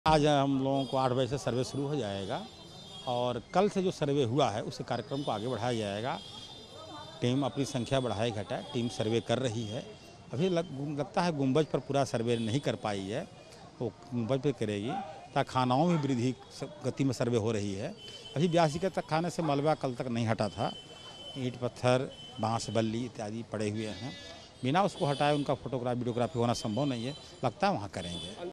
आज हम लोगों को 8 बजे से सर्वे शुरू हो जाएगा और कल से जो सर्वे हुआ है उस कार्यक्रम को आगे बढ़ाया जाएगा। टीम अपनी संख्या बढ़ाए घटाए टीम सर्वे कर रही है। अभी लगता है गुंबज पर पूरा सर्वे नहीं कर पाई है, वो गुंबज पर करेगी। तहखानाओं में वृद्धि गति में सर्वे हो रही है। अभी 82 के तहखाने से मलबा कल तक नहीं हटा था। ईंट पत्थर बांस बल्ली इत्यादि पड़े हुए हैं, बिना उसको हटाए उनका फोटोग्राफी वीडियोग्राफी होना संभव नहीं है। लगता है वहाँ करेंगे।